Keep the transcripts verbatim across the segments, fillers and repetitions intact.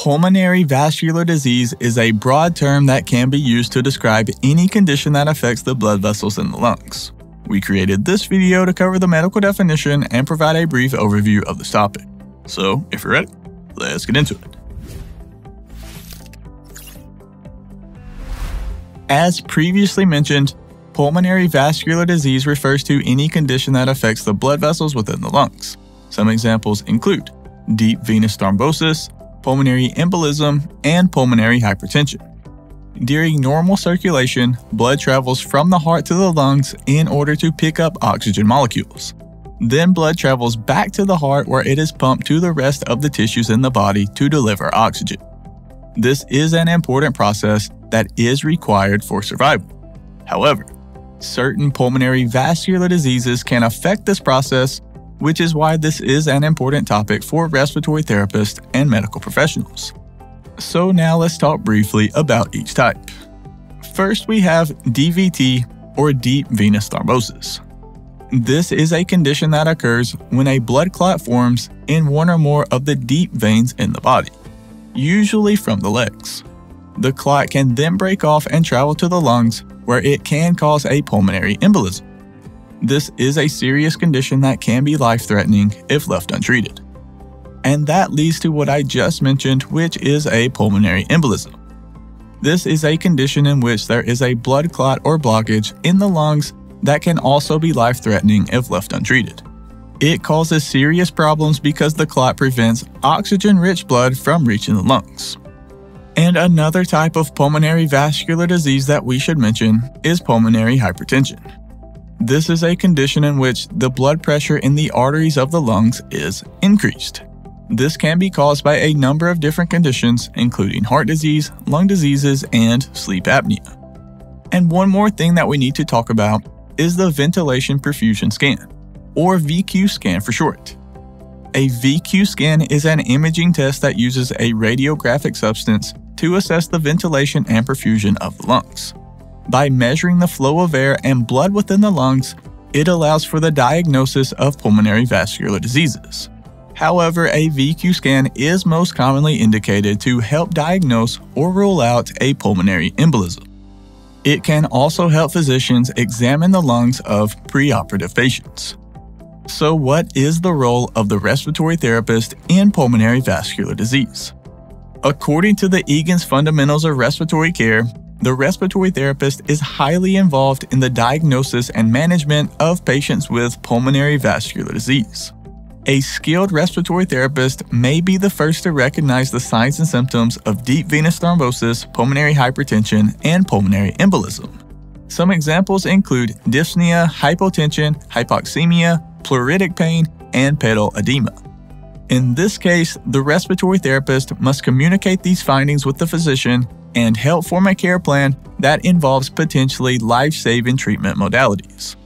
Pulmonary vascular disease is a broad term that can be used to describe any condition that affects the blood vessels in the lungs. We created this video to cover the medical definition and provide a brief overview of this topic. So, if you're ready, let's get into it. As previously mentioned, pulmonary vascular disease refers to any condition that affects the blood vessels within the lungs. Some examples include deep venous thrombosis, pulmonary embolism, and pulmonary hypertension. During normal circulation, blood travels from the heart to the lungs in order to pick up oxygen molecules. Then blood travels back to the heart where it is pumped to the rest of the tissues in the body to deliver oxygen. This is an important process that is required for survival. However, certain pulmonary vascular diseases can affect this process, which is why this is an important topic for respiratory therapists and medical professionals. So now let's talk briefly about each type. First, we have D V T, or deep venous thrombosis. This is a condition that occurs when a blood clot forms in one or more of the deep veins in the body, usually from the legs. The clot can then break off and travel to the lungs, where it can cause a pulmonary embolism. This is a serious condition that can be life-threatening if left untreated. And that leads to what I just mentioned, which is a pulmonary embolism. This is a condition in which there is a blood clot or blockage in the lungs that can also be life-threatening if left untreated. It causes serious problems because the clot prevents oxygen-rich blood from reaching the lungs. And another type of pulmonary vascular disease that we should mention is pulmonary hypertension. This is a condition in which the blood pressure in the arteries of the lungs is increased. This can be caused by a number of different conditions, including heart disease, lung diseases, and sleep apnea. And one more thing that we need to talk about is the ventilation perfusion scan, or V Q scan for short. A V Q scan is an imaging test that uses a radiographic substance to assess the ventilation and perfusion of the lungs. By measuring the flow of air and blood within the lungs, it allows for the diagnosis of pulmonary vascular diseases. However, a V Q scan is most commonly indicated to help diagnose or rule out a pulmonary embolism. It can also help physicians examine the lungs of preoperative patients. So what is the role of the respiratory therapist in pulmonary vascular disease? According to the Egan's Fundamentals of Respiratory Care, the respiratory therapist is highly involved in the diagnosis and management of patients with pulmonary vascular disease. A skilled respiratory therapist may be the first to recognize the signs and symptoms of deep venous thrombosis, pulmonary hypertension, and pulmonary embolism. Some examples include dyspnea, hypotension, hypoxemia, pleuritic pain, and pedal edema. In this case, the respiratory therapist must communicate these findings with the physician and help form a care plan that involves potentially life-saving treatment modalities.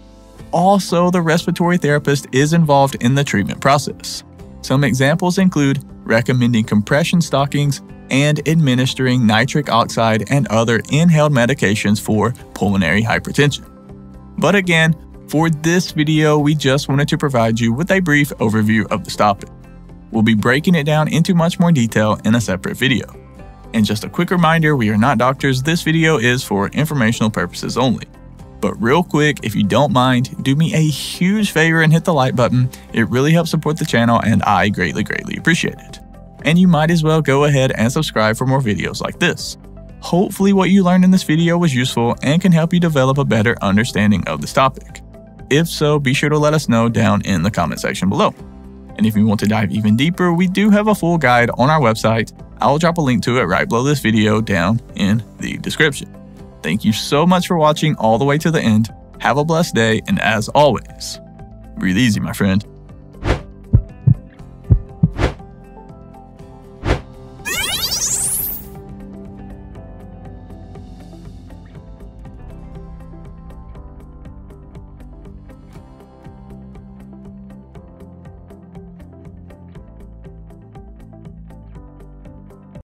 Also, the respiratory therapist is involved in the treatment process. Some examples include recommending compression stockings and administering nitric oxide and other inhaled medications for pulmonary hypertension. But again, for this video, we just wanted to provide you with a brief overview of this topic. We'll be breaking it down into much more detail in a separate video. And just a quick reminder, we are not doctors, this video is for informational purposes only. But real quick, if you don't mind, do me a huge favor and hit the like button. It really helps support the channel and I greatly, greatly appreciate it. And you might as well go ahead and subscribe for more videos like this. Hopefully what you learned in this video was useful and can help you develop a better understanding of this topic. If so, be sure to let us know down in the comment section below. And if you want to dive even deeper, we do have a full guide on our website. I'll drop a link to it right below this video down in the description. Thank you so much for watching all the way to the end. Have a blessed day, and as always, breathe easy, my friend.